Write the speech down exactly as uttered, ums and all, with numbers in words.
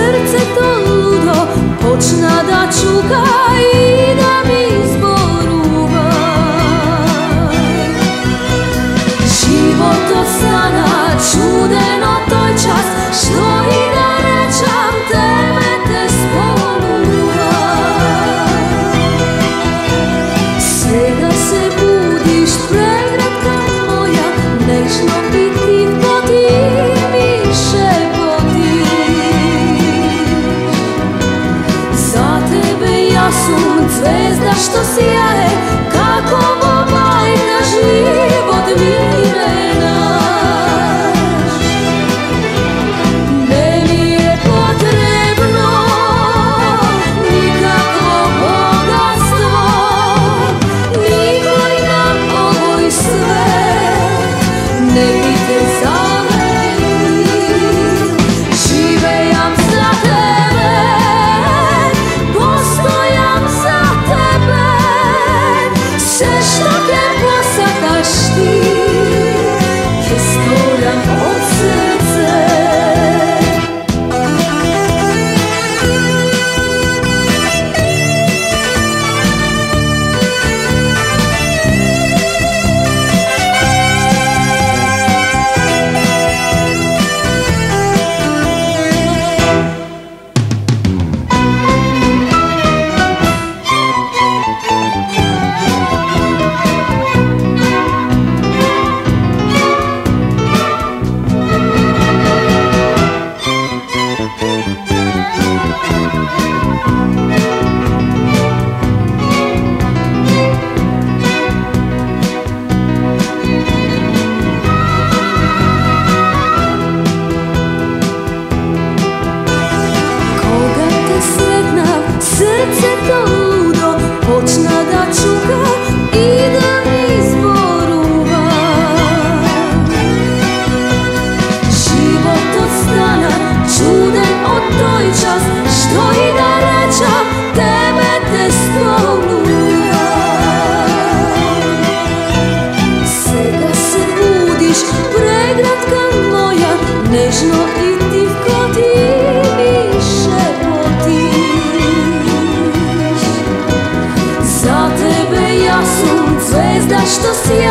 srce to ludo počna da čuka i da mi zboruva. Život od stana čudeno toj čas, što i da rečam tebe te spoluva. Svega se budiš pregratka moja, nežno biti po ti mi šepotiš. Za tebe ja sam zvezda što sjaje, kako bajka život mi ne naš. Ne mi je potrebno nikakvo bogatstvo, ni koji nam ovoj svet ne bi te zameril. Živejam za tebe, postojam za tebe, sve što te posadaš ti je stvoran od srce. Srce to ludo počna da čuka i da mi zboruva. Život od stana čuden od toj čas, što i da rečam tebe te spoluva. Svega se budiš pregratka moja, nežno i tivko ti mi šepotiš. Za tebe ja sam zvezda što sjaje,